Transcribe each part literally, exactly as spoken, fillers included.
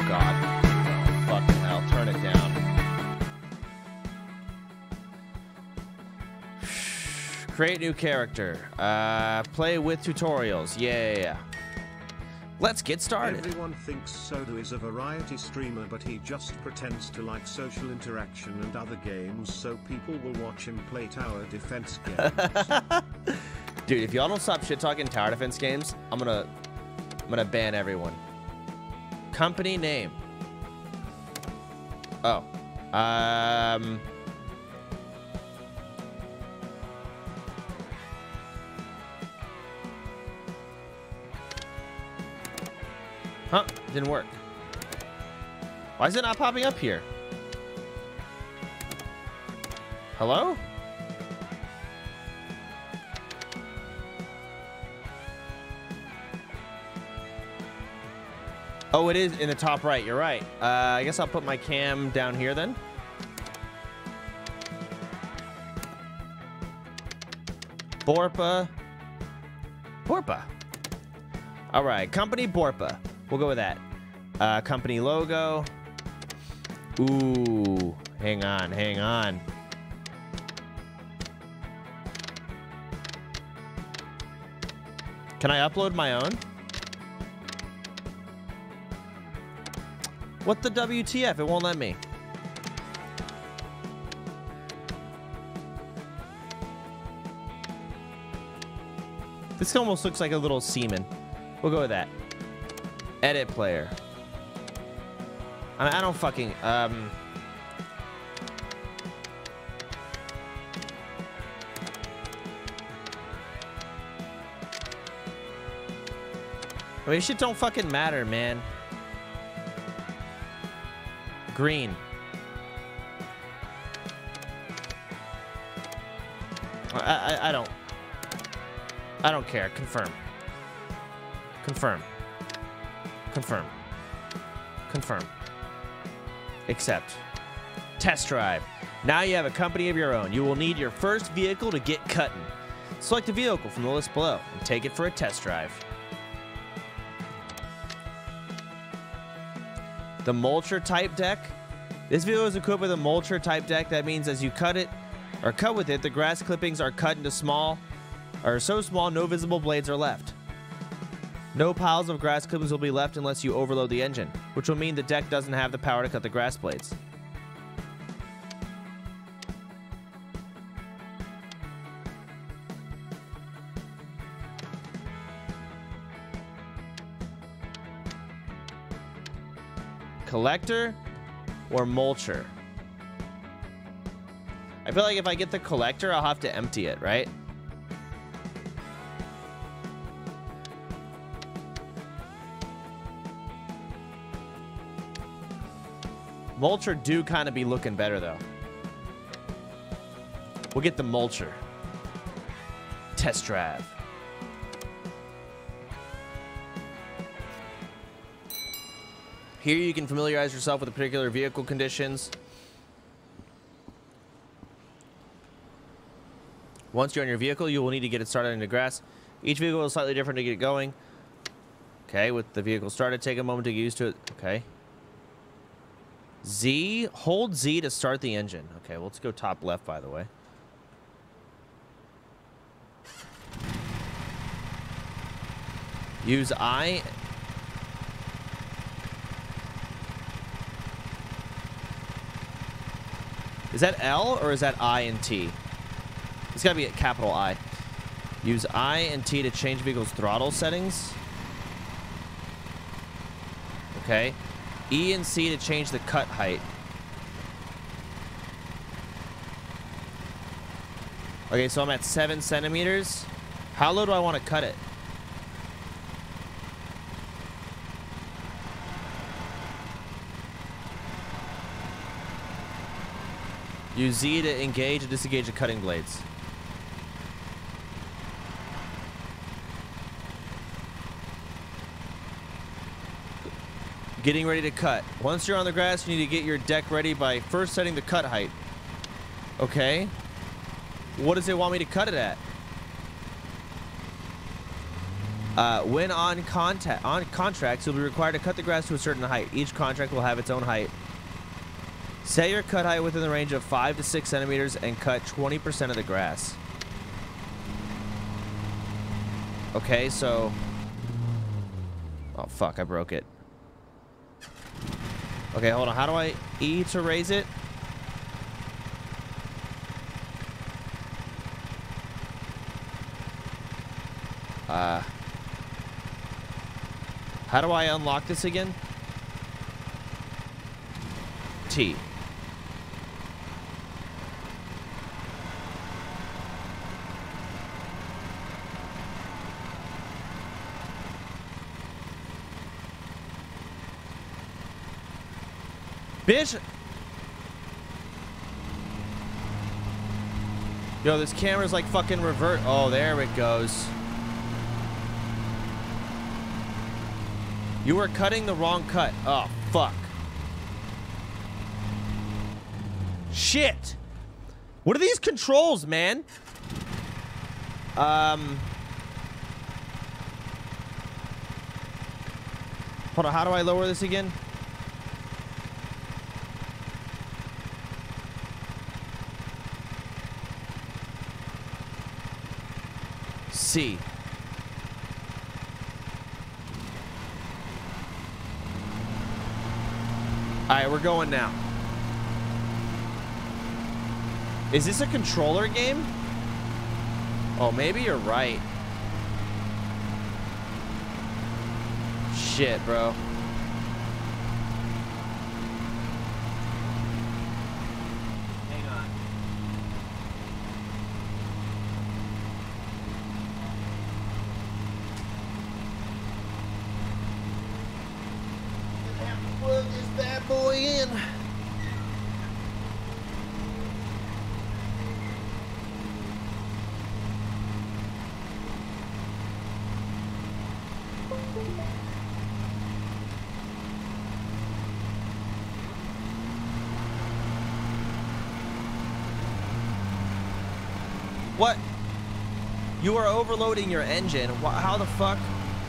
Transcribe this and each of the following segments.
God. Oh, fucking hell. Turn it down. Create new character. Uh, play with tutorials. Yeah, yeah, yeah. Let's get started. Everyone thinks Soda is a variety streamer, but he just pretends to like social interaction and other games so people will watch him play tower defense games. Dude, if y'all don't stop shit talking tower defense games, I'm gonna I'm gonna ban everyone. Company name. Oh. Um Huh, didn't work. Why is it not popping up here? Hello? Oh, it is in the top right. You're right. Uh, I guess I'll put my cam down here then. Borpa. Borpa. All right, company Borpa. We'll go with that. Uh, company logo. Ooh, hang on, hang on. Can I upload my own? What the W T F? It won't let me. This almost looks like a little semen. We'll go with that. Edit player. I, I don't fucking um. I mean, shit don't fucking matter, man. Green. I, I I don't. I don't care. Confirm. Confirm. Confirm. Confirm. Accept. Test drive. Now you have a company of your own. You will need your first vehicle to get cutting. Select a vehicle from the list below and take it for a test drive. The mulcher type deck. This vehicle is equipped with a mulcher type deck. That means as you cut it or cut with it, the grass clippings are cut into small or so small no visible blades are left. No piles of grass clippings will be left unless you overload the engine, which will mean the deck doesn't have the power to cut the grass blades. Collector or mulcher? I feel like if I get the collector, I'll have to empty it, right? Mulcher do kind of be looking better, though. We'll get the mulcher. Test drive. Here you can familiarize yourself with the particular vehicle conditions. Once you're on your vehicle, you will need to get it started into grass. Each vehicle is slightly different to get it going. Okay, with the vehicle started, take a moment to get used to it. Okay. Z, hold Z to start the engine. Okay, well, let's go top left, by the way. Use I. Is that L or is that I and T? It's gotta be a capital I. Use I and T to change vehicle's throttle settings. Okay. E and C to change the cut height. Okay, so I'm at seven centimeters. How low do I want to cut it? Use Z to engage and disengage the cutting blades. Getting ready to cut. Once you're on the grass, you need to get your deck ready by first setting the cut height. Okay. What does it want me to cut it at? Uh, when on contact on contracts, you'll be required to cut the grass to a certain height. Each contract will have its own height. Set your cut height within the range of five to six centimeters and cut twenty percent of the grass. Okay, so... Oh, fuck, I broke it. Okay, hold on. How do I E to raise it? Uh... How do I unlock this again? T. Bitch! Yo, this camera's like fucking revert. Oh, there it goes. You were cutting the wrong cut. Oh, fuck. Shit. What are these controls, man? Um. Hold on, how do I lower this again? C. Alright, we're going now. Is this a controller game? Oh, maybe you're right. Shit, bro. Hang on. Gonna have to plug this bad boy in. What? You are overloading your engine. Wh- How the fuck?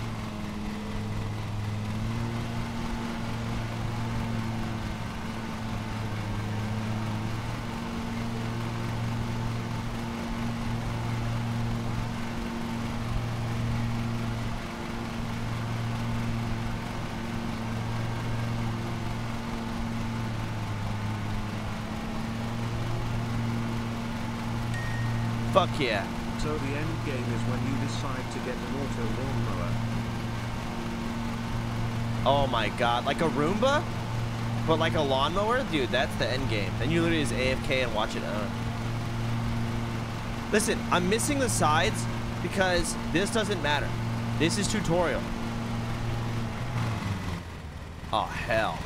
Fuck yeah. So the end game is when you decide to get an auto lawnmower. Oh my god. Like a Roomba? But like a lawnmower? Dude, that's the end game. Then you literally just A F K and watch it own. Listen, I'm missing the sides because this doesn't matter. This is tutorial. Oh, hell.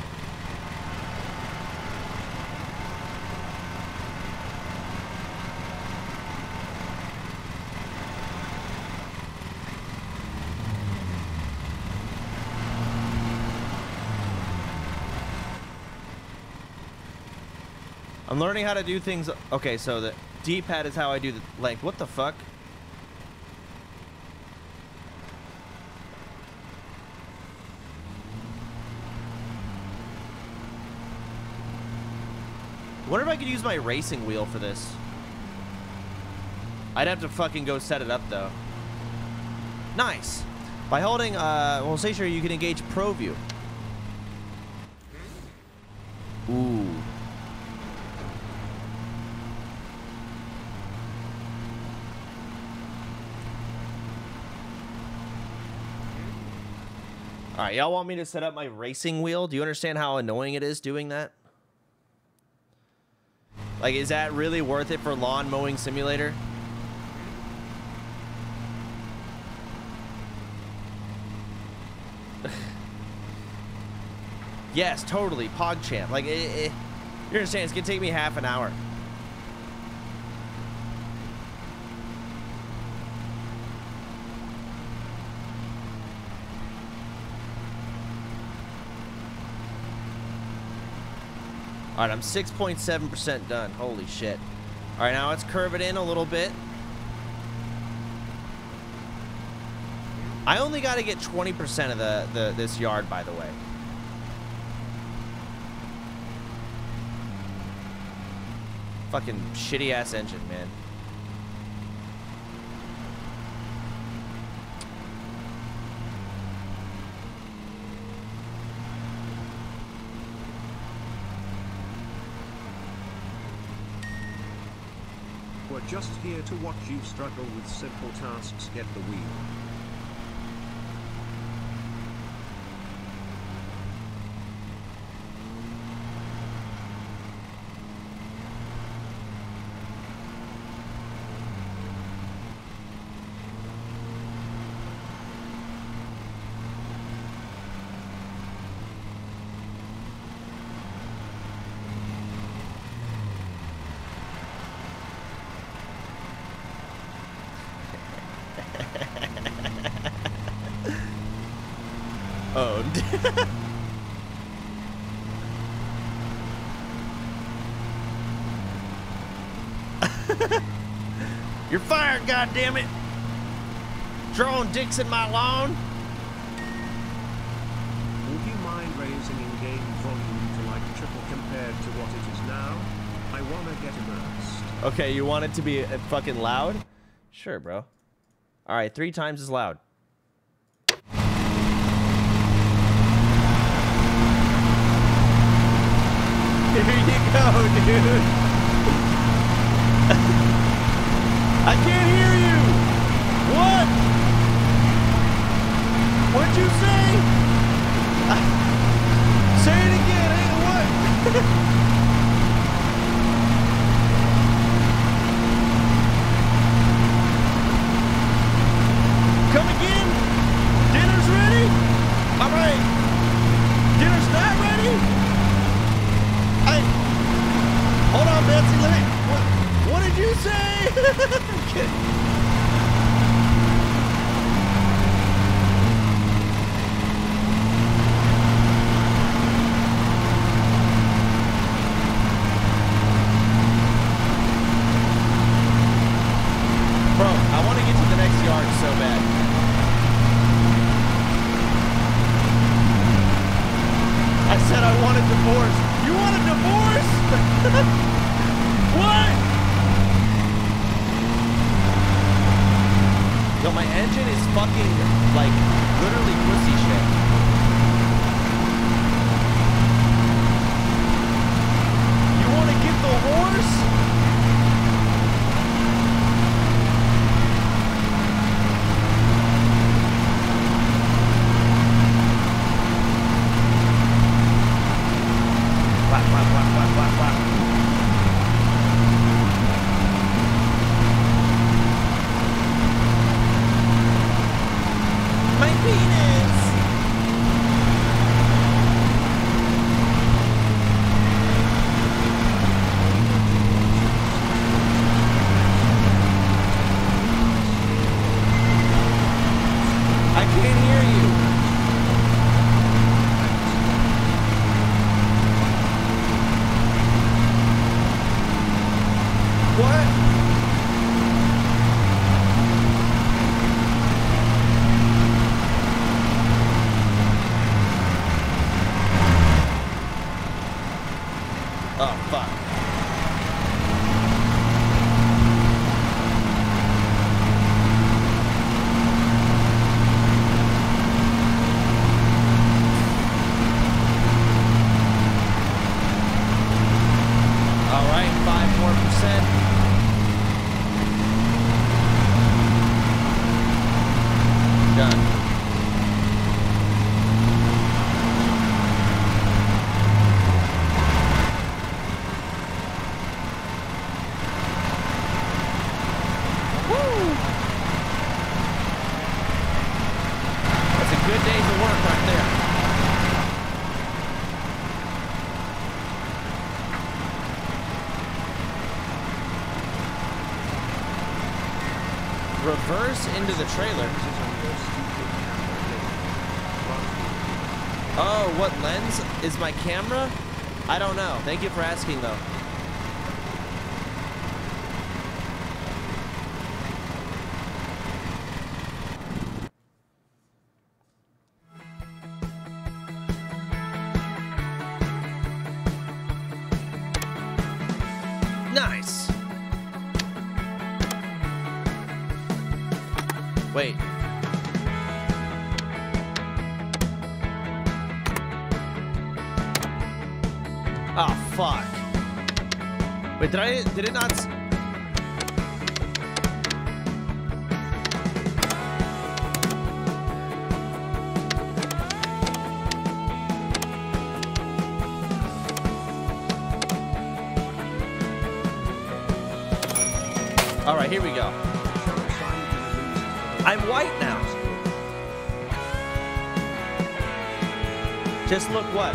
I'm learning how to do things. Okay, so the D-pad is how I do the length. What the fuck? I wonder if I could use my racing wheel for this. I'd have to fucking go set it up, though. Nice. By holding, uh, well, say sure you can engage Pro View. Ooh. All right, y'all want me to set up my racing wheel? Do you understand how annoying it is doing that? Like, is that really worth it for Lawn Mowing Simulator? Yes, totally. PogChamp. Like, it, it, you understand, it's going to take me half an hour. All right, I'm six point seven percent done. Holy shit. All right, now let's curve it in a little bit. I only got to get twenty percent of the, the this yard, by the way. Fucking shitty ass engine, man. We're just here to watch you struggle with simple tasks. Get the wheel. Oh. You're fired, goddammit! Throwing dicks in my lawn? Would you mind raising in-game volume to like triple compared to what it is now? I wanna get immersed. Okay, you want it to be uh, fucking loud? Sure, bro. Alright, three times as loud. Here you go, dude. I can't hear you. What? What'd you say? Say it again. Hey, what? Come again? Dinner's ready? All right. Dinner's not ready? Hey, hold on, Betsy. Let me. What, what did you say? I'm kidding. Bro, I want to get to the next yard so bad. I said I want a divorce. You want a divorce? What? Yo, my engine is fucking, like, literally pussy shit. You want to get the horse? Whack, whack, whack, whack, whack, whack. My penis! I can't hear you. What? Oh, fuck. All right, five more percent. Done. Woo! That's a good day to work right there. Reverse into the trailer. Oh, what lens is my camera? I don't know. Thank you for asking, though. Nice. Wait. Oh, fuck. Wait, did I, did it not... S All right, here we go. I'm white now. Just look what?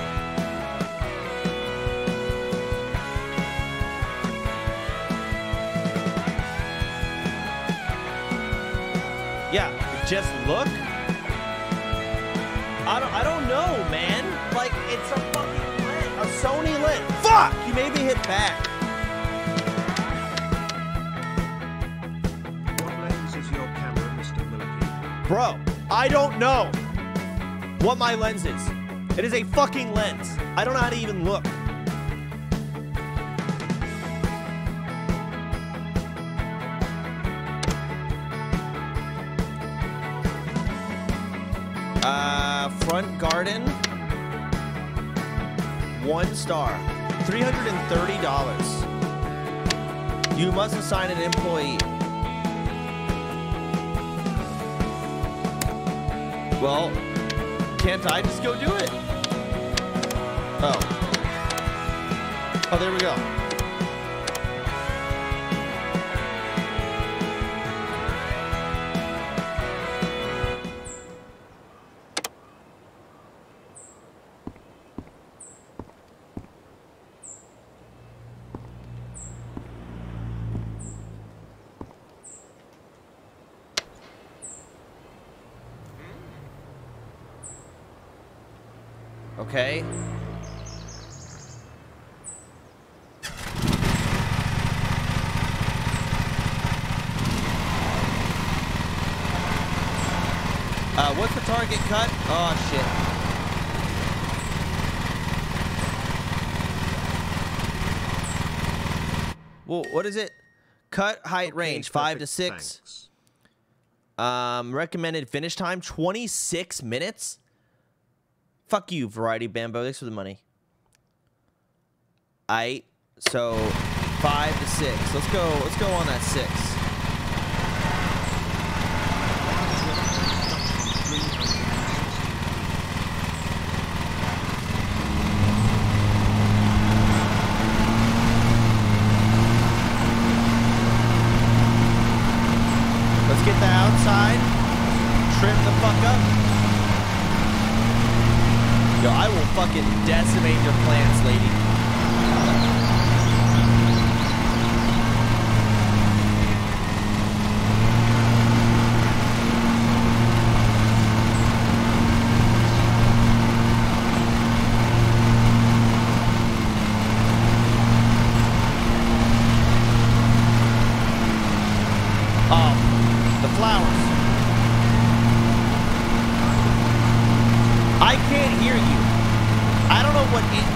Yeah, just look. I don't I don't know, man. Like, it's a fucking lens. A Sony lens. Fuck! You made me hit back. Bro, I don't know what my lens is. It is a fucking lens. I don't know how to even look. Uh, front garden. One star. three hundred thirty dollars. You must assign an employee. Well, can't I just go do it? Oh. Oh, there we go. Okay. Uh, what's the target cut? Oh, shit. Well, what is it? Cut height Okay, range, five to perfect, six. thanks. Um, recommended finish time, twenty-six minutes? Fuck you, Variety Bambo. Thanks for the money. Aight. So, five to six. Let's go, let's go on that six. Let's get the outside. Trim the fuck up. Yo, I will fucking decimate your plants, lady. Oh, the flowers. I can't hear you. I don't know what it...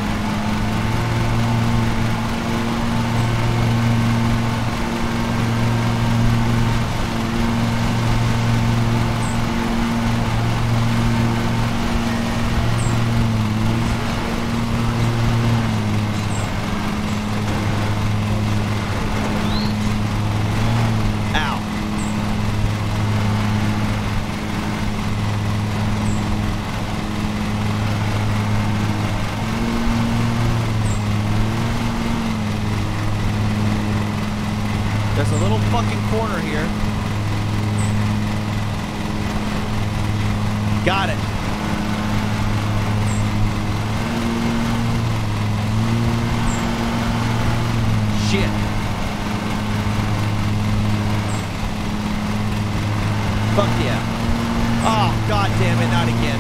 There's a little fucking corner here. Got it. Shit. Fuck yeah. Oh, god damn it, not again.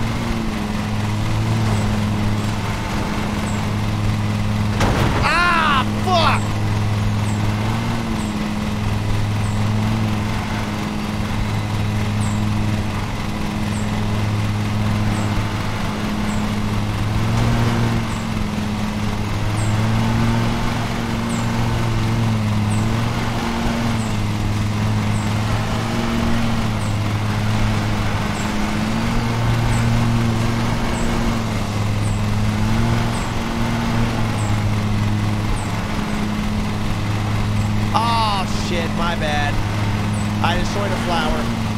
Ah, fuck! I destroyed a flower.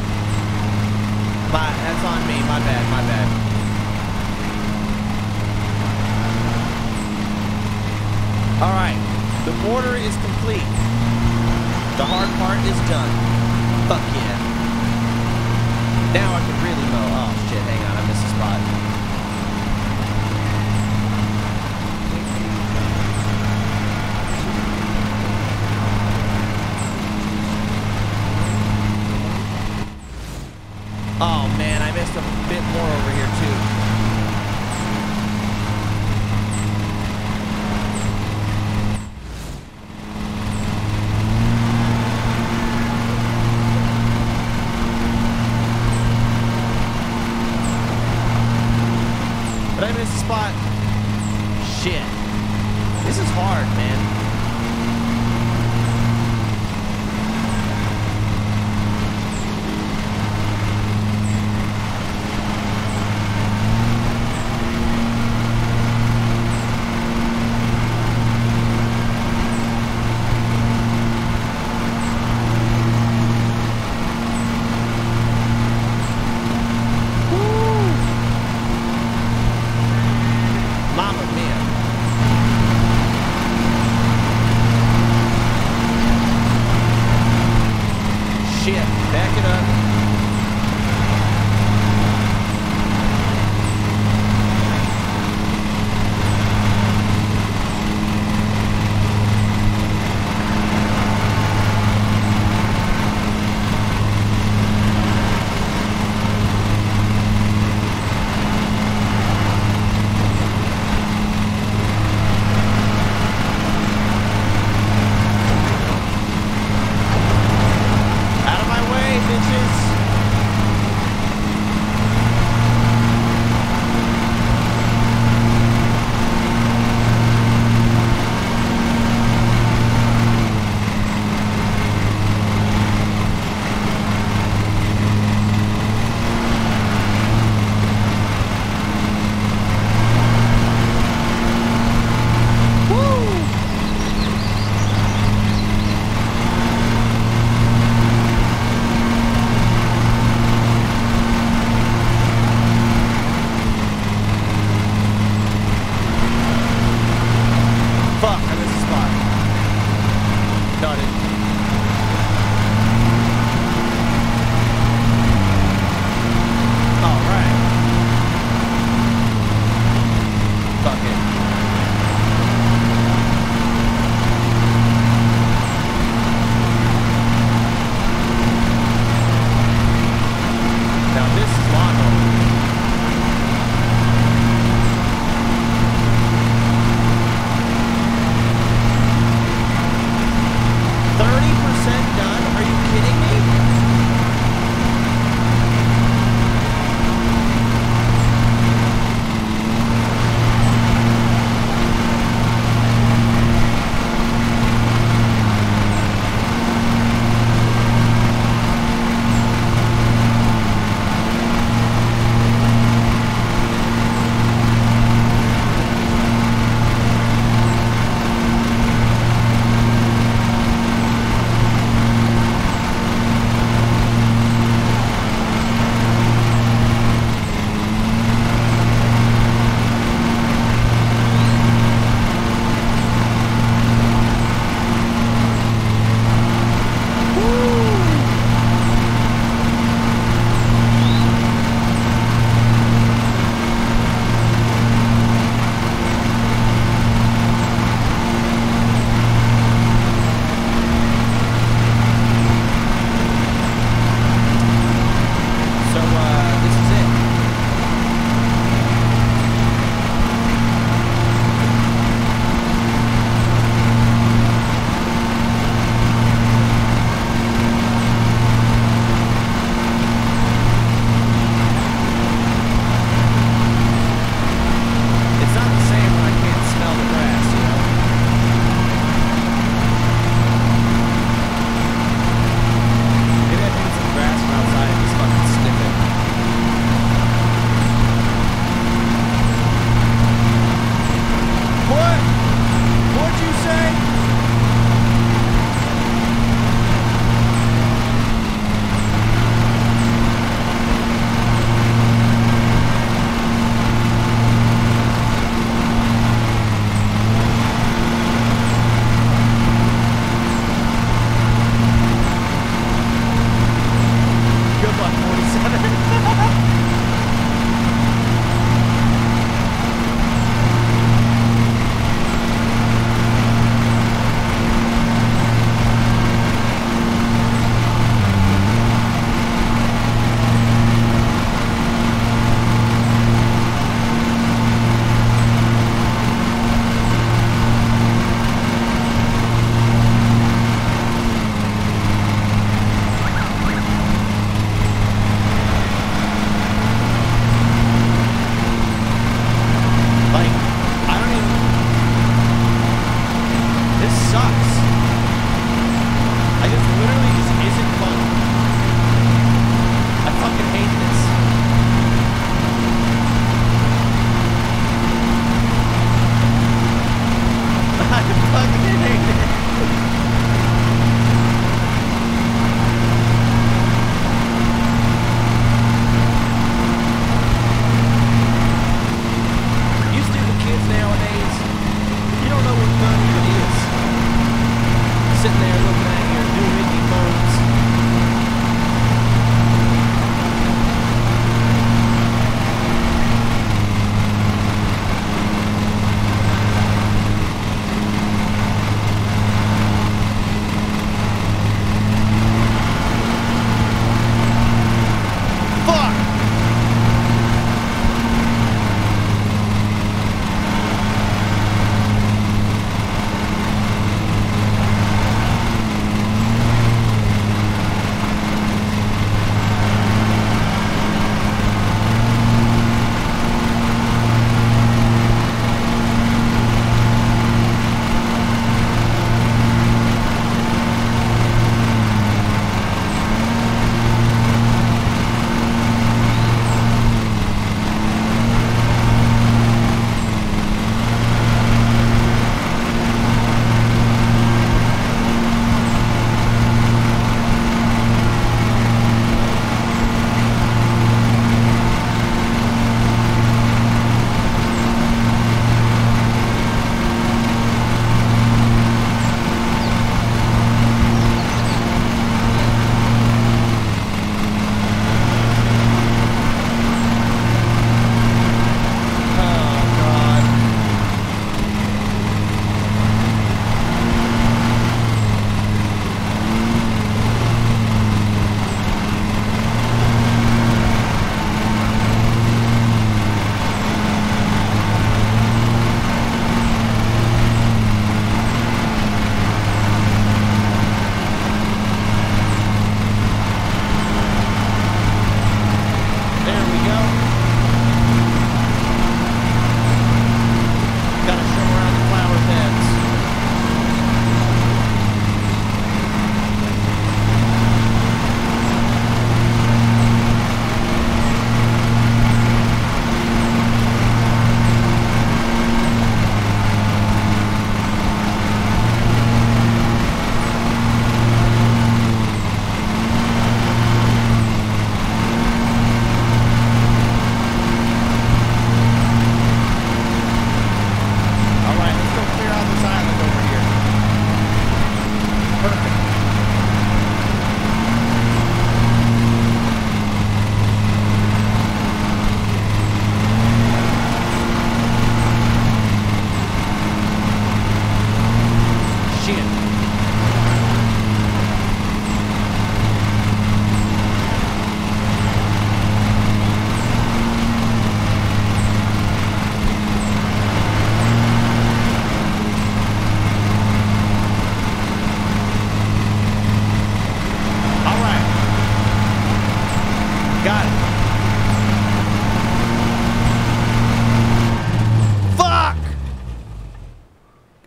My, that's on me. My bad, my bad. Alright. The border is complete. The hard part is done. Fuck yeah. Now I can really mow. Oh shit, hang on, I missed a spot. Oh man, I missed a bit more over here too. But I missed a spot. Shit. This is hard, man. Mamma mia.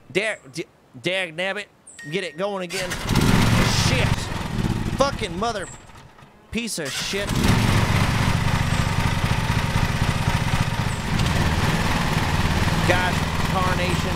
Dag, dag nabbit. Get it going again. Shit. Fucking mother piece of shit. God, carnation.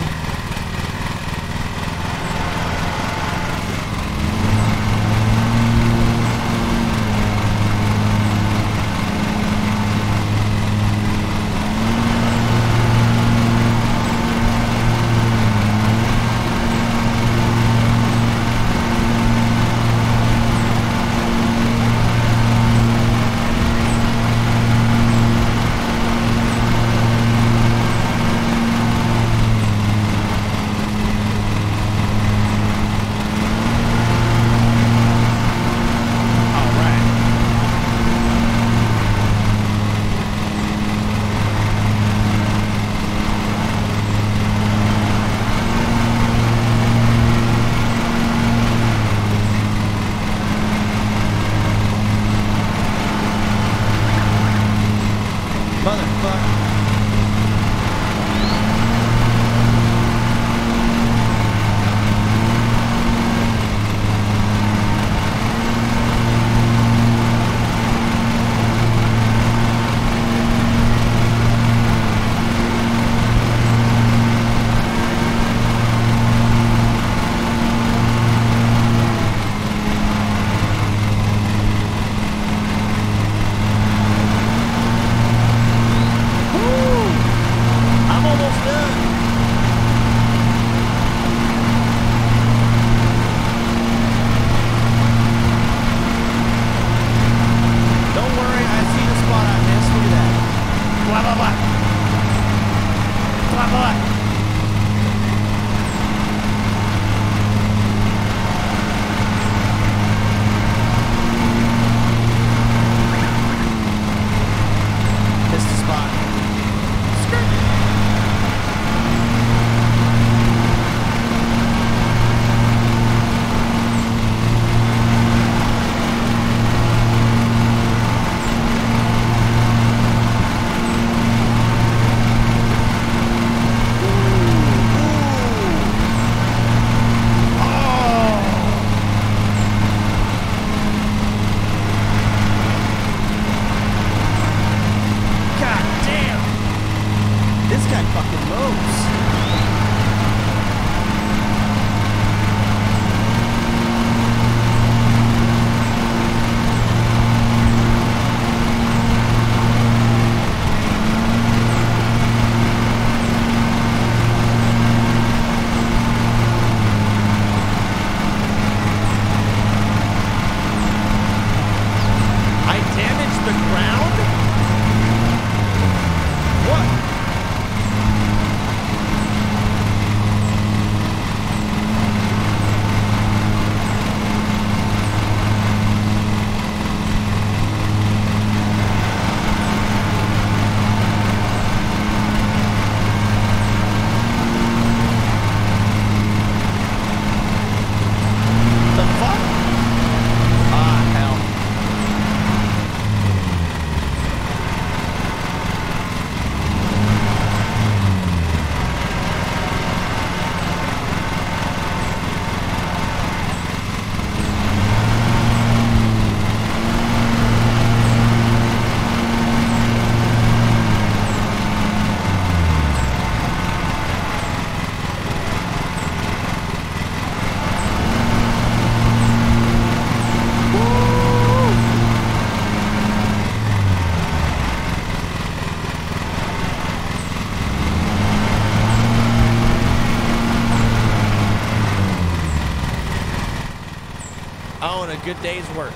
a good day's work.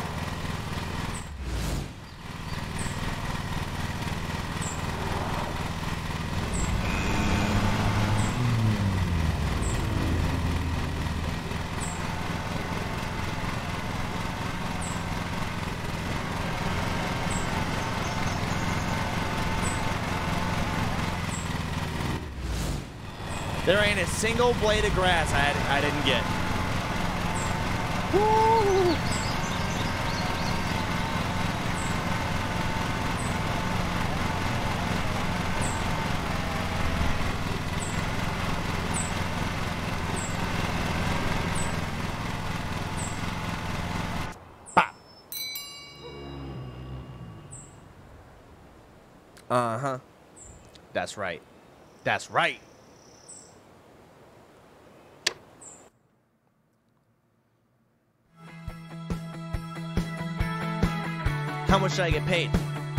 There ain't a single blade of grass I, I didn't get. Woo! Uh-huh. That's right. That's right. How much should I get paid?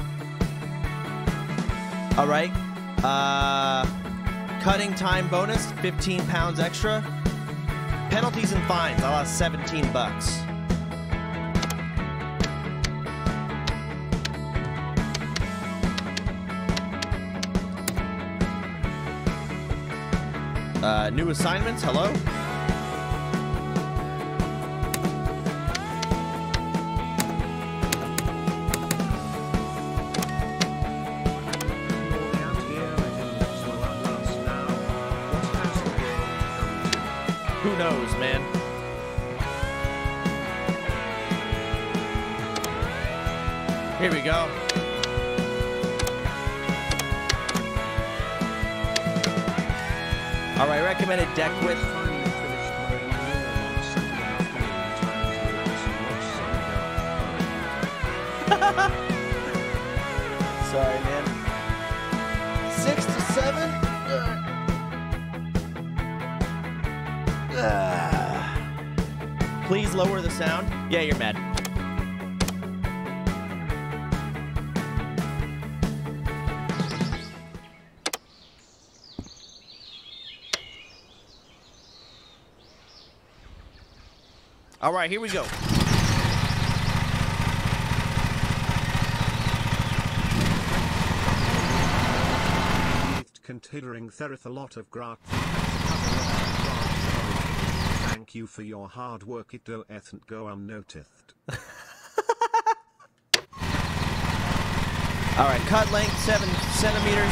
All right. Uh, cutting time bonus, fifteen pounds extra. Penalties and fines, I lost seventeen bucks. Uh, new assignments, hello? Who knows, man? Here we go. All right, recommended deck width. Sorry, man. Six to seven. Uh. Please lower the sound. Yeah, you're mad. All right, here we go. Considering Thereth a lot of grat. Thank you for your hard work. It doesn't go unnoticed. All right, cut length seven centimeters.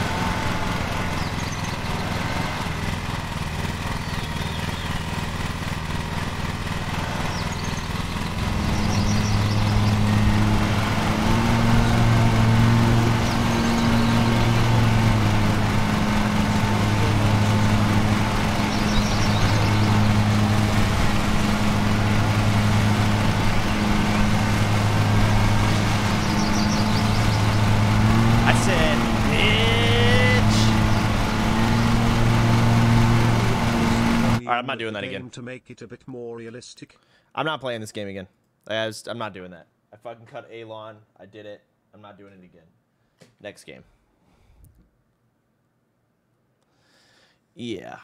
I'm not doing that again. To make it a bit more realistic. I'm not playing this game again. I was, I'm not doing that. I fucking cut Alon. I did it. I'm not doing it again. Next game. Yeah.